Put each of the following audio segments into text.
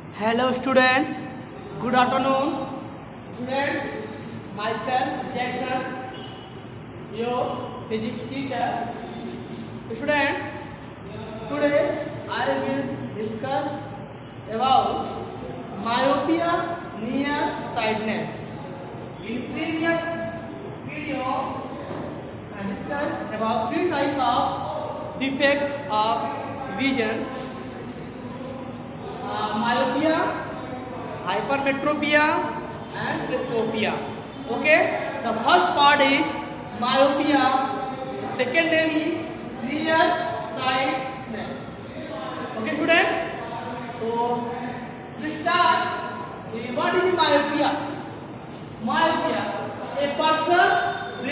Hello student, good afternoon. Student, myself Jackson, your physics teacher. Student, today I will discuss about myopia nearsightedness. In previous video, I discussed about three types of defect of vision. Myopia, hypermetropia and presbyopia. Okay, the first part is myopia, secondary is nearsightedness. Okay student, so let's start. What is myopia? Myopia, a person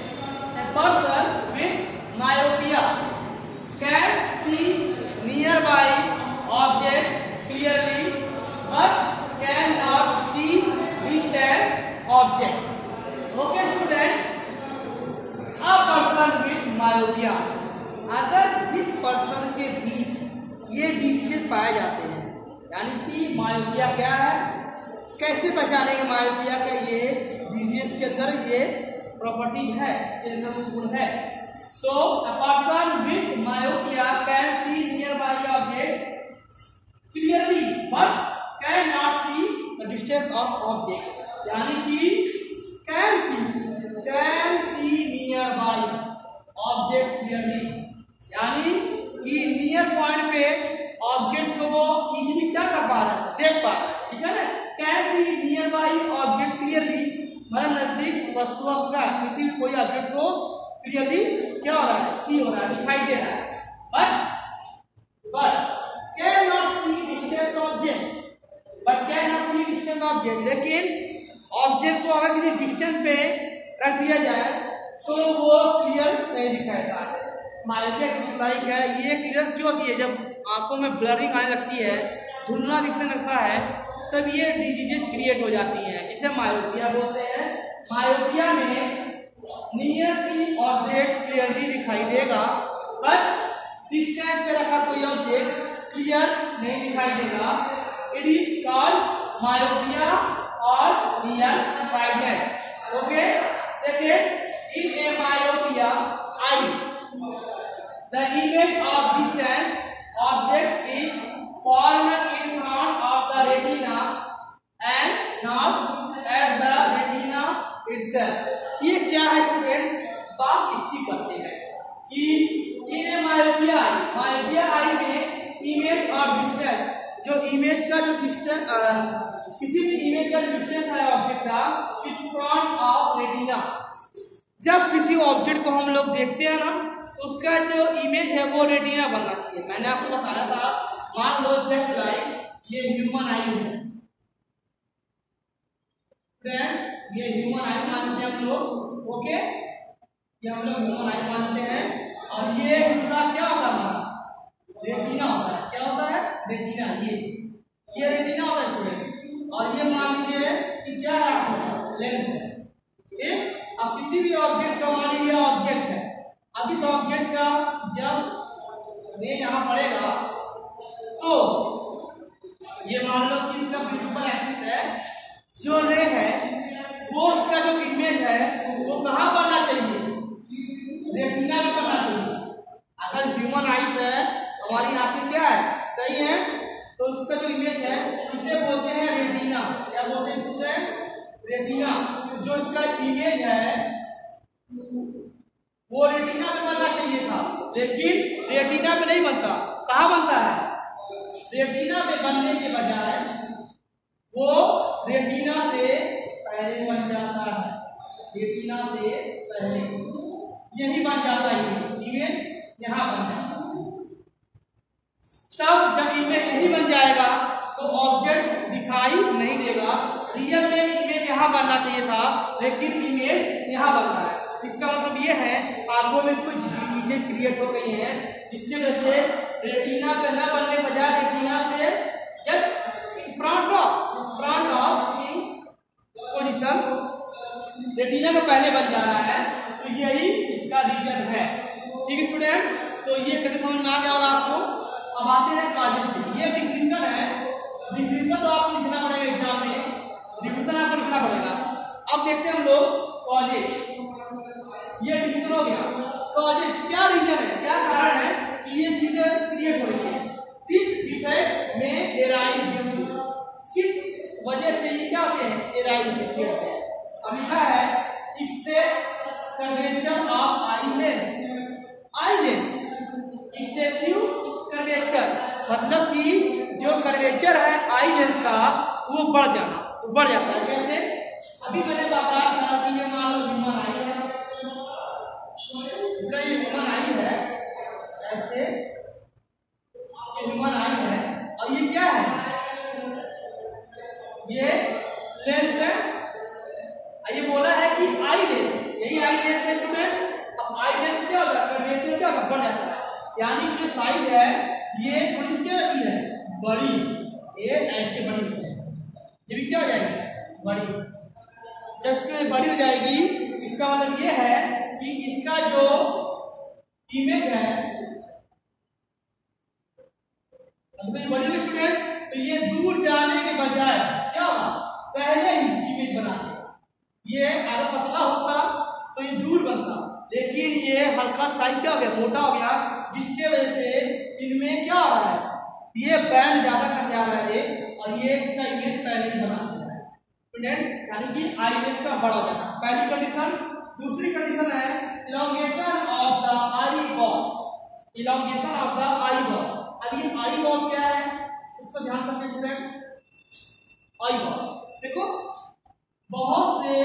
with myopia can see nearby object clearly but cannot see distant object. Okay student, a person with myopia, अगर जिस person के बीच ये disease पाए जाते हैं, यानी कि myopia क्या है, कैसे पहचानेंगे मायोपिया का ये डिजीज के अंदर ये प्रॉपर्टी है, इसके अंदर वो गुण है. So a person with myopia can see nearby object clearly but cannot see the distance of object. यानी कि can see nearby object clearly, यानी कि नियर पॉइंट पे ऑब्जेक्ट को वो इजीली क्या कर पा रहा है, देख पा रहा है. ठीक है ना, can see nearby object clearly मतलब नजदीक वस्तुओं का किसी भी कोई ऑब्जेक्ट को क्लियरली क्या हो रहा है, सी हो रहा है, दिखाई दे रहा है. but cannot see distance object, लेकिन ऑब्जेक्ट को अगर किसी डिस्टेंस पे रख दिया जाए तो वो क्लियर नहीं दिखाई देता है. मायोपिया किस लाइक है, ये क्लियर क्यों होती है, जब आंखों में ब्लरिंग आने लगती है, धुंधला दिखने लगता है, तब ये डिजीजेस क्रिएट हो जाती हैं, जिसे मायोपिया बोलते हैं. मायोपिया में नियर की ऑब्जेक्ट क्लियरली दिखाई देगा बट डिस्टेंस पे रखा कोई ऑब्जेक्ट क्लियर नहीं दिखाई देगा. It is called myopia or nearsightedness. Okay, second, in a myopia eye the image of distant object is formed in front of the retina and not at the retina itself. ये क्या है student, बात इसकी करते हैं कि in a myopia eye में image और डिस्टेंस, जो इमेज का जो डिस्टेंस, किसी भी इमेज का डिस्टेंस है ऑब्जेक्ट का, इस फ्रंट ऑफ रेटिना. जब किसी ऑब्जेक्ट को हम लोग देखते हैं ना, उसका जो इमेज है वो रेटिना बनना चाहिए. मैंने आपको बताया था, मान लो जस्ट लाइक ये ह्यूमन आई है, ये ह्यूमन आई मानते हैं हम लोग. ओके, ये हम लोग ह्यूमन आई मानते हैं, और ये हिस्सा क्या होता है, रेटिना होता है. क्या होता है, रेटिना. ये रेटिना होता है स्टूडेंट, और ये मान लीजिए कि क्या है, लेंस है. अब किसी भी ऑब्जेक्ट का मान लीजिए ऑब्जेक्ट है, अब इस ऑब्जेक्ट का जब रे यहाँ पड़ेगा तो ये मान लो कि इसका प्रिंसिपल एक्सिस है, जो रे है वो उसका जो इमेज है वो कहाँ बनना चाहिए, रेटिना में बनना चाहिए. अगर ह्यूमन आइज है, हमारी आंखें क्या है, सही है, तो उसका जो इमेज है इसे बोलते हैं रेटिना. क्या बोलते हैं स्टूडेंट, रेटिना. जो इसका इमेज है वो रेटिना में बनना चाहिए था, लेकिन रेटिना में नहीं बनता. कहाँ बनता है, रेटिना में बनने के बजाय वो रेटिना से पहले बन जाता है. रेटिना से पहले यही बन जाता है, इमेज यहाँ बन जाता है. तब जब इमेज नहीं बन जाएगा तो ऑब्जेक्ट दिखाई नहीं देगा. रियल में इमेज यहाँ बनना चाहिए था, लेकिन इमेज यहाँ बन रहा है. इसका मतलब ये है, आंखों में कुछ डिजीजेस क्रिएट हो गई हैं, जिसके वजह से रेटिना पे न बनने बजाय रेटिना से just front of position retina के पहले बन जा रहा है. तो यही इसका रीजन है. ठीक है स्टूडेंट, तो ये कैसे समझ में आ गया होगा आपको. अब आते हैं कॉजेज पे. ये डिफिनेशन है डिफिनेशन तो आपको लिखना पड़ेगा एग्जाम में, डिफिनेशन आपको लिखना पड़ेगा। अब देखते हैं हम लोग कॉजेज, ये डिफिनेशन हो गया। कॉजेज क्या रीजन है, क्या कारण है कि ये चीजें क्रिएट हो रही है। दिस डिफेक्ट में एराइज ड्यू टू, किस वजह से ये क्या होते हैं, एराइज होते हैं। अब लिखा है excess curvature of eye lens, excessive curvature मतलब कि जो कर्वेचर है आई लेंस का वो बढ़ जाता है। कैसे, अभी मैंने बताया था कि ये मान लो ह्यूमन आई है, ये ह्यूमन आई है, ऐसे ये ह्यूमन आई है और ये क्या है, ये लेंस है। ये बोला है कि आई लेंस, यही आई लेंस है स्टूडेंट। अब आई लेंस क्या होता है, कर्वेचर क्या होता है, बढ़ जाता है, यानी कि जो साइज है ये थोड़ी क्या होती है, बड़ी, ये ऐसे बड़ी होती है, ये भी क्या हो जाएगी, बड़ी। जब बड़ी हो जाएगी इसका मतलब ये है कि इसका जो इमेज है, बड़ी हुई स्टूडेंट, तो ये दूर जाने के बजाय क्या होगा, पहले ही इमेज बना देगा। ये अगर पतला होता तो ये दूर बनता, लेकिन ये हल्का साइज क्या हो गया, मोटा हो गया, जिसके वजह से इनमें क्या हो रहा है, ये बैंड ज्यादा कर जा रहा है और ये इसका इमेज पहले ही बना देता है स्टूडेंट, यानी कि आई लेंस का बड़ा हो जाता। पहली कंडीशन। दूसरी कंडीशन है elongation of the eyeball, elongation of the eyeball. अब ये आई बॉल क्या है, इसको ध्यान रखें स्टूडेंट। आई बॉल देखो, बहुत से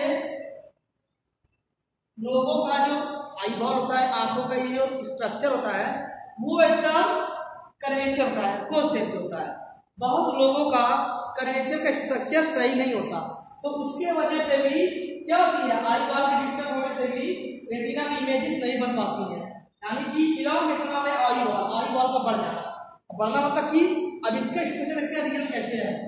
लोगों का जो आई बॉल होता है, आंखों का ये जो स्ट्रक्चर होता है वो एकदम कर्वेचर होता है, कोन शेप होता है। बहुत लोगों का कर्वेचर का स्ट्रक्चर सही नहीं होता, तो उसके वजह से भी क्या होती है, आई बॉल के डिस्टर्ब होने से भी रेटिना की इमेजेस नहीं बन पाती है, यानी कि इलॉन्गेशन ऑफ आई बॉल का बढ़ जाता है। बढ़ना मतलब कि अब इसका स्ट्रक्चर इतना रियल कैसे है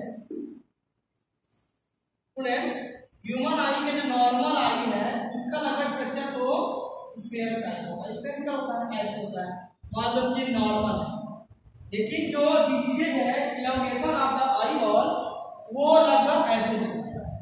स्टूडेंट, ह्यूमन आई के जो नॉर्मल आई है उसका लगभग स्ट्रक्चर तो स्क्वायर टाइप होगा, स्क्वायर क्या होता है, ऐसे होता है, मान लो कि नॉर्मल है। लेकिन जो डिजीजेज है elongation of the eyeball वो लगभग ऐसे होता है,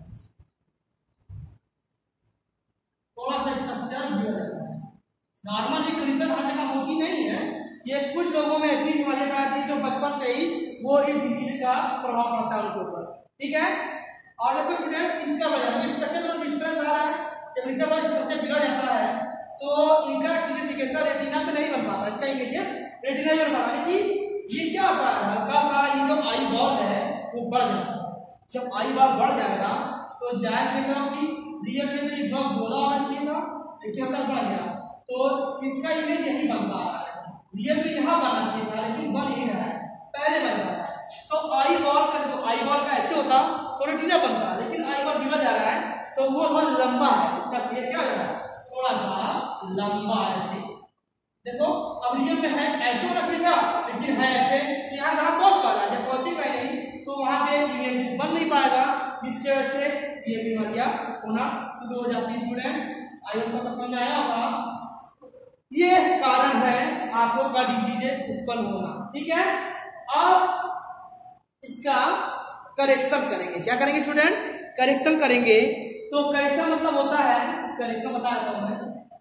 थोड़ा सा स्ट्रक्चर बिगड़ जाता है। नॉर्मल ये कंडीशन हर जगह होती नहीं है, ये कुछ लोगों में ऐसी बीमारियां आती है जो बचपन से ही वो इस डिजीज का प्रभाव पड़ता है उनके ऊपर, ठीक है। और देखो स्टूडेंट, इसका वजह स्ट्रक्चर में डिस्टर्ब आ रहा है, जब इनका स्ट्रक्चर बिगड़ जाता है तो इनका आइडेंटिफिकेशन रेटिना पे नहीं बन पाता, इसका इमेज रेटिना नहीं बन पाता, लेकिन ये क्या होता है, हल्का सा ये जो आई बॉल है वो बढ़ जाता है। जब आई बॉल बढ़ जाएगा तो जाहिर देखा कि रियल में तो ये ब्लॉक बोला होना चाहिए था, लेकिन अगर बढ़ गया तो इसका इमेज यही बन पा रहा है, रियल में यहाँ बनना चाहिए था लेकिन बन ही रहा है, पहले बन रहा है। तो आई बॉल का देखो, आई बॉल का ऐसे होता तो रेटिना बनता, लेकिन आई बॉल बिगड़ जा रहा है तो वो बहुत लंबा है, उसका शेप क्या हो रहा है, थोड़ा सा लंबा ऐसे। देखो अब रियल में है ऐसे होना चाहिए था, लेकिन है ऐसे, यहाँ कहाँ पहुंच पा रहा है, जब पहुंचेगा ही नहीं तो वहां पे इमेज बन नहीं पाएगा, जिसकी वजह से ये बीमारियां होना शुरू हो जाती है स्टूडेंट। आई होप सबको समझ आया होगा, ये कारण है आंखों का डिजीज उत्पन्न होना, ठीक है। अब इसका करेक्शन करेंगे, क्या करेंगे स्टूडेंट, करेक्शन करेंगे। तो करेक्शन मतलब होता है, करेक्शन बता रहा हूं मैं,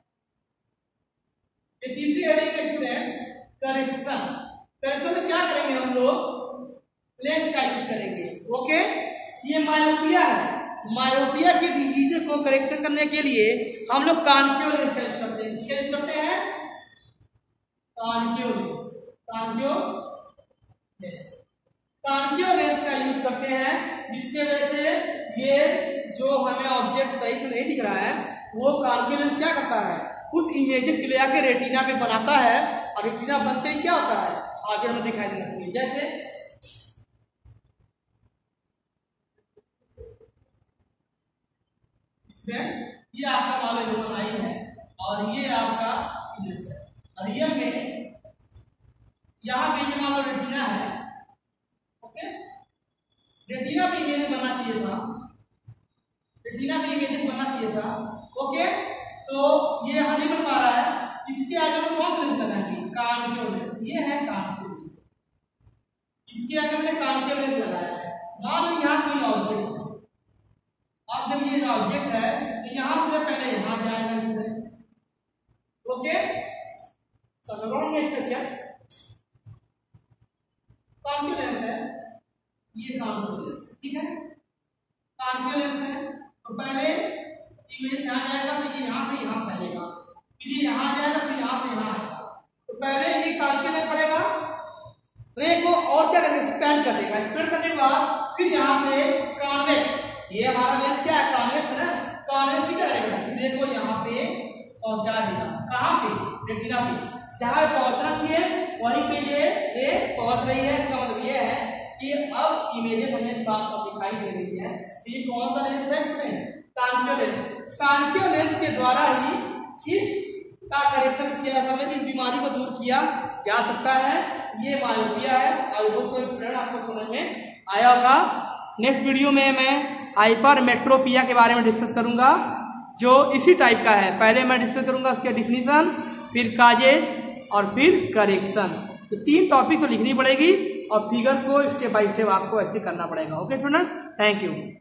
ये तीसरी हेडिंग है स्टूडेंट, करेक्शन। करेक्शन में क्या करेंगे हम लोग, लेंस का यूज करेंगे, ओके। ये मायोपिया है, मायोपिया के डिजीज को करेक्शन करने के लिए हम लोग कॉन्केव लेंस का यूज करते हैं। इसका यूज करते हैं कॉन्केव लेंस, कॉन्केव लेंस का यूज करते हैं, जिसके वजह से ये जो हमें ऑब्जेक्ट सही से नहीं दिख रहा है वो कॉन्केव लेंस क्या करता है, उस इमेजेस को ले आके रेटिना पे बनाता है, और रेटिना बनते ही क्या होता है, आगे हमें दिखाई देने लगती है। जैसे ये आपका मान लो ह्यूमन आई है और ये आपका इमेज है, और रियल में यहाँ पे ये मान लो रेटिना है, ओके। रेटिना पे इमेज बनना चाहिए था, रेटिना पे इमेज बनना चाहिए था, ओके। तो ये यहाँ नहीं बन पा रहा है, इसके आगे हम कौन सा लेंस लगाएंगे, कॉन्केव लेंस, ये है कॉन्केव लेंस। इसके आगे मैंने कॉन्केव लेंस लगाया है। मान लो यहाँ कोई ऑब्जेक्ट है, अब जब ये ऑब्जेक्ट है तो यहाँ से पहले यहाँ जाएगा student, okay. Structure concave lens है, ये कॉन्केव लेंस, ठीक है, कॉन्केव लेंस है। तो पहले इमेज यहाँ जाएगा तो ये यहाँ से यहाँ फैलेगा, फिर ये यहाँ जाएगा, फिर यहाँ से यहाँ आएगा। तो पहले ये कॉन्केव लेंस पड़ेगा, रे को और क्या करेगा, स्पेंड कर देगा। स्पेंड करने के बाद फिर यहाँ से कॉन्वेक्स, ये हमारा लेंस क्या है, कॉन्वेक्स है ना, कॉन्वेक्स भी क्या करेगा, रे को यहाँ पे पहुंचा देगा। कहाँ पे, रेटिना पे, जहाँ पहुंचना चाहिए वहीं पे ये रे पहुंच रही है। इसका मतलब ये है कि अब इमेजेस हमें साफ साफ दिखाई दे रही है। ये कौन सा लेंस है इसमें, कॉन्केव लेंस। कॉन्केव लेंस के द्वारा ही इस का करेक्शन किया जा सकता है, इस बीमारी को दूर किया जा सकता है। ये मायोपिया है। आई होप सो स्टूडेंट आपको समझ में आया होगा। नेक्स्ट वीडियो में मैं हाइपरमेट्रोपिया के बारे में डिस्कस करूंगा, जो इसी टाइप का है। पहले मैं डिस्कस करूंगा उसके डिफिनीशन, फिर काजेज और फिर करेक्शन। तो 3 टॉपिक तो लिखनी पड़ेगी और फिगर को स्टेप बाय स्टेप आपको ऐसे करना पड़ेगा। Okay student, thank you.